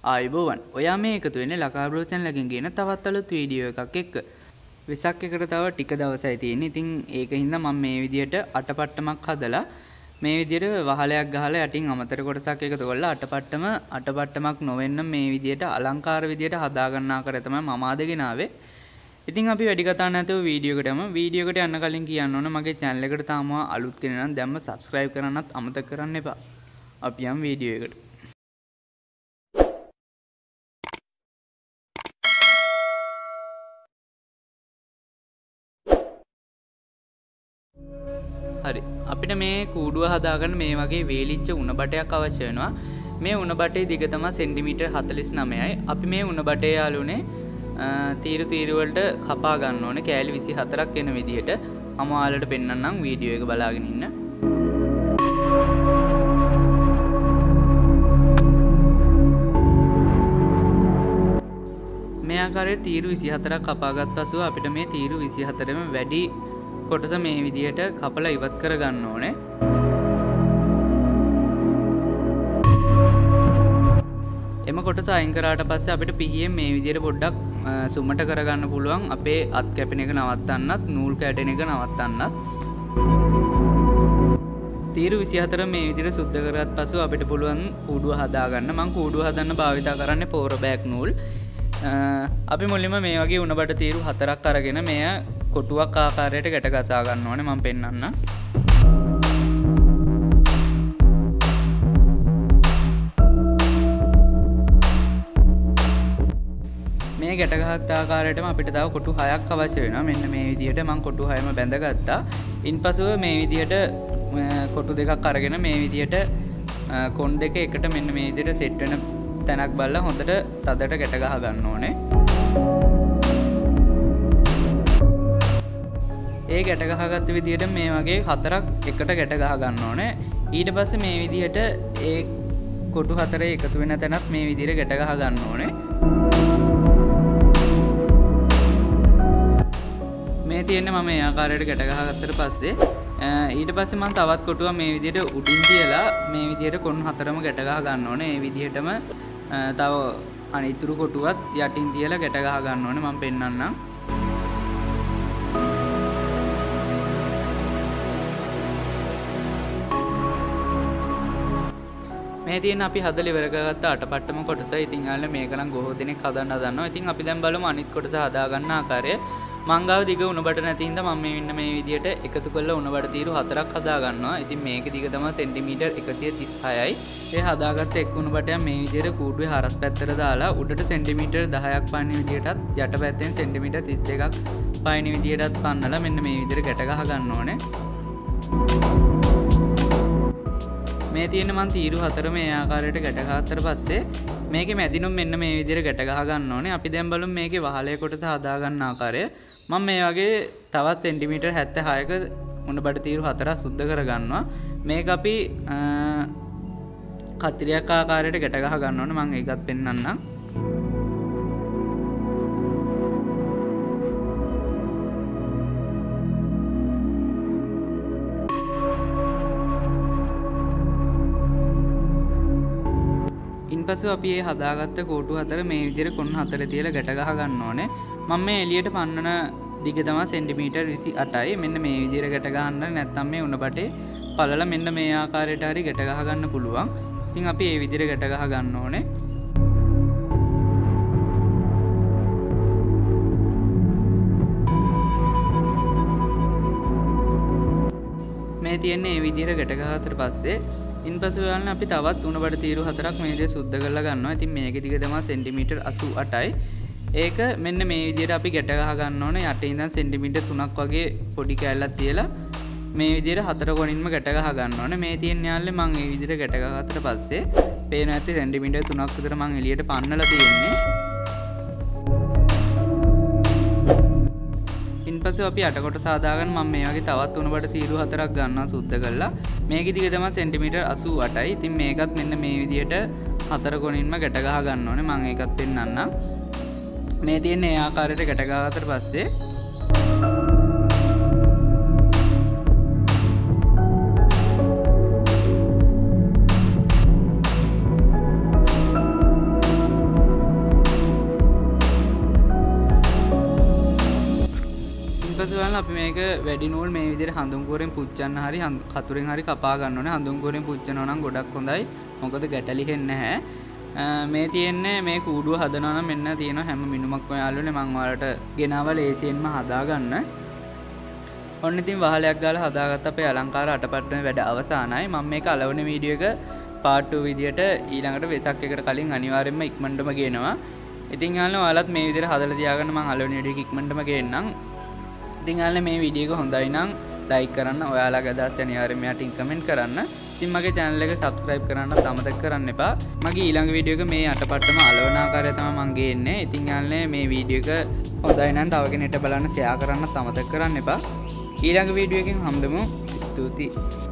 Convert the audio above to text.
ආයුබෝවන්. ඔයා මේ එකතු වෙන්නේ ලකා බ්‍රෝ channel එකෙන් ගෙන තවත් අලුත් වීඩියෝ එකක් එක්ක. වෙසක් එකට තව ටික දවසයි තියෙන්නේ. ඉතින් ඒකින්ද මම මේ විදියට අටපට්ටමක් හදලා මේ විදියට වහලයක් ගහලා යටින් අමතර කොටසක් එකතු කරලා අටපට්ටමක් නොවෙන්න මේ විදියට අලංකාර විදියට හදා ගන්න ආකාරය තමයි මම ආදගෙන ආවේ. ඉතින් අපි වැඩි කතා නැතුව වීඩියෝ එකටම වීඩියෝ එකට යන්න කලින් කියන්න ඕන මගේ channel එකට තාම අලුත් කෙනෙක් නම් දැම්ම subscribe කරන්නත් අමතක කරන්න එපා. අපි යමු වීඩියෝ එකට. හරි අපිට මේ කූඩුව හදාගන්න මේ වගේ වේලිච්ච උණ බටයක් අවශ්‍ය වෙනවා. මේ උණ බටේ දිග තමයි සෙන්ටිමීටර් 49යි. අපි මේ උණ බටේ යාළුනේ තීරු වලට කපා ගන්න ඕනේ කෑලි 24ක් වෙන විදිහට. මම ඔයාලට පෙන්නන්නම් වීඩියෝ එක බලාගෙන ඉන්න. මේ ආකාරයේ තීරු 24ක් කපාගත් පසුව අපිට මේ තීරු 24ම වැඩි කොටස මේ විදිහට කපලා ඉවත් කර ගන්න ඕනේ. එම කොටස අයින් කරාට පස්සේ අපිට පිහියෙන් මේ විදිහට පොඩ්ඩක් සුමට කරගන්න පුළුවන් අපේ අත් කැපෙන එක නවත්තන්නත් නූල් කැඩෙන එක නවත්තන්නත්. තීරු 24 මේ විදිහට සුද්ධ කරගත් පසු අපිට පුළුවන් කූඩුව හදාගන්න. මම කූඩුව හදන්න භාවිතා කරන්නේ පෝර බෑග් නූල්. අපි මුලින්ම මේ වගේ උණ බට තීරු 4ක් අරගෙන මෙය කොටුවක් ආකාරයට ගැට ගසා ගන්න ඕනේ. මම පෙන්නන්න. මේ ගැට ගහත් ආකාරයටම අපිට තව කොටු 6ක් අවශ්‍ය වෙනවා. මෙන්න මේ විදිහට මම කොටු 6ම බැඳගත්තා. ඉන්පසුව මේ විදිහට කොටු දෙකක් අරගෙන මේ විදිහට කොන් දෙක එකට මෙන්න මේ විදිහට සෙට් වෙන තැනක් බලලා හොඳට තදට ගැට ගහ ගන්න ඕනේ. ඒ ගැට ගහගත්ත විදිහට මේ වගේ 4ක් එකට ගැට ගහ ගන්න ඕනේ. ඊට පස්සේ මේ විදිහට ඒ කොටු 4 එකතු වෙන තැනත් මේ විදිහට ගැට ගහ ගන්න ඕනේ. මේ තියෙන්නේ මම මේ ආකාරයට ගැට ගහගත්තට පස්සේ ඊට පස්සේ මම තවත් කොටුවක් මේ විදිහට උඩින් තියලා මේ විදිහට කොන් 4ම ගැට ගහ ගන්න ඕනේ. මේ විදිහටම තව අනිතුරු කොටුවත් යටින් තියලා ගැට ගහ ගන්න ඕනේ. මම පෙන්නන්නම්. මේ තියෙන අපි හදලා ඉවර කරගත්ත අටපට්ටම කොටස. ඉතින් යාළුවනේ මේක නම් ගොහෝ දෙනෙක් හදන්න හදනවා. ඉතින් අපි දැන් බලමු අනිත් කොටස හදා ගන්න ආකාරය. මංගාව දිග උණ බට නැති හින්දා මම මෙන්න මේ විදිහට එකතු කරලා උණ බට තීරු 4ක් හදා ගන්නවා. ඉතින් මේකේ දිග තමයි සෙන්ටිමීටර් 136යි. ඒ හදාගත්ත එක් උණ බටයක් මේ විදිහට කූඩුවේ හරස් පැත්තට දාලා උඩට සෙන්ටිමීටර් 10ක් පායන විදිහටත් යට පැත්තෙන් සෙන්ටිමීටර් 32ක් පායන විදිහටත් පන්නලා මෙන්න මේ විදිහට ගැට ගහ ගන්න ඕනේ. මේ තියෙන මන් තීරු 4 මේ ආකාරයට ගැට ගහත්තට පස්සේ මේකේ මැදිනුම් මෙන්න මේ විදිහට ගැට ගහ ගන්න ඕනේ. අපි දැන් බලමු මේකේ වහලේ කොටස හදා ගන්න ආකාරය. මම මේ වගේ තවත් සෙන්ටිමීටර් 76ක උණ බඩ තීරු 4ක් සුද්ධ කරගන්නවා. මේක අපි කතරියක් ආකාරයට ගැට ගහ ගන්න ඕනේ. මම ඒකත් පෙන්නන්නම්. ඉන්පසු අපි මේ හදාගත්ත කොටු 4 මේ විදිහට කොන් 4 තියලා ගැට ගහ ගන්න ඕනේ. මම මේ එළියට පන්නන දිග තමයි සෙන්ටිමීටර් 28යි. මෙන්න මේ විදිහට ගැට ගහන්න නැත්නම් මේ උණ බටේ පළල මෙන්න මේ ආකාරයට හරි ගැට ගහ ගන්න පුළුවන්. ඉතින් අපි මේ විදිහට ගැට ගහ ගන්න ඕනේ. මේ තියෙන්නේ මේ විදිහට ගැට ගහතර පස්සේ ඉන්පසු යාළුවනේ අපි තවත් උණ බඩ තීරු 4ක් මේ විදිහට සුද්ධ කරලා ගන්නවා. ඉතින් මේකේ දිග තමයි සෙන්ටිමීටර් 88යි. ඒක මෙන්න මේ විදිහට අපි ගැට ගහ ගන්න ඕනේ. යටින් ඉඳන් සෙන්ටිමීටර් 3ක් වගේ පොඩි කැල්ලක් තියලා මේ විදිහට 4 කොනින්ම ගැට ගහ ගන්න ඕනේ. මේ තියෙන යාළුවනේ මම මේ විදිහට ගැට ගහකට පස්සේ පේන ඇත්තේ සෙන්ටිමීටර් 3ක් විතර මම එළියට පන්නලා තියෙන්නේ. ඉන්පසු අපි අට කොටස හදාගන්න මම මේ වගේ තවත් උණ බඩ තීරු 4ක් ගන්නවා සුද්ධ කරලා. මේකේ දිග තමයි සෙන්ටිමීටර් 88යි. ඉතින් මේකත් මෙන්න මේ විදිහට 4 කොනින්ම ගැට ගහ ගන්න ඕනේ. මම ඒකත් පෙන්නන්නම්. මේ තියෙන ඒ ආකාරයට ගැට ගහකට පස්සේ අපි මේක වැඩි නූල් මේ විදිහට හඳුන්කුරෙන් පුච්චන්න හරි කතුරෙන් හරි කපා ගන්න ඕනේ. හඳුන්කුරෙන් පුච්චනවා නම් ගොඩක් හොඳයි. මොකද ගැටලිහෙන්නේ නැහැ. මේ තියෙන්නේ මේ කූඩුව හදනවා නම් මෙන්න තියෙන හැම මිනුමක්ම යාළුවනේ මම ඔයාලට ගෙනාවා ලේසියෙන්ම හදාගන්න. ඔන්න ඉතින් වහලයක් ගාලා හදාගත්ත අපේ අලංකාර අටපට්ටමේ වැඩ අවසానයි. මම මේක අලවන වීඩියෝ එක part 2 විදියට ඊළඟට වෙසක් එකට කලින් අනිවාර්යයෙන්ම ඉක්මනටම ගේනවා. ඉතින් යාළුවනේ ඔයාලත් මේ විදියට හදලා තියාගන්න මම අලවන වීඩියෝ එක ඉක්මනටම ගේන්නම්. ඉතින් යාළුවනේ මේ වීඩියෝ එක හොඳයි නම් like කරන්න, ඔයාලගේ අදහස් අනිවාර්යයෙන්ම යටින් comment කරන්න. ඉතින් මගේ channel එක subscribe කරන්නත් අමතක කරන්න එපා. මගේ ඊළඟ වීඩියෝ එක මේ අටපට්ටම අලවන ආකාරය තමයි මම ගේන්නේ. ඉතින් යාළුවනේ මේ වීඩියෝ එක හොඳයි නම් තව කෙනෙක්ට බලන්න share කරන්නත් අමතක කරන්න එපා. ඊළඟ වීඩියෝ එකකින් හම්බෙමු. ස්තුතියි.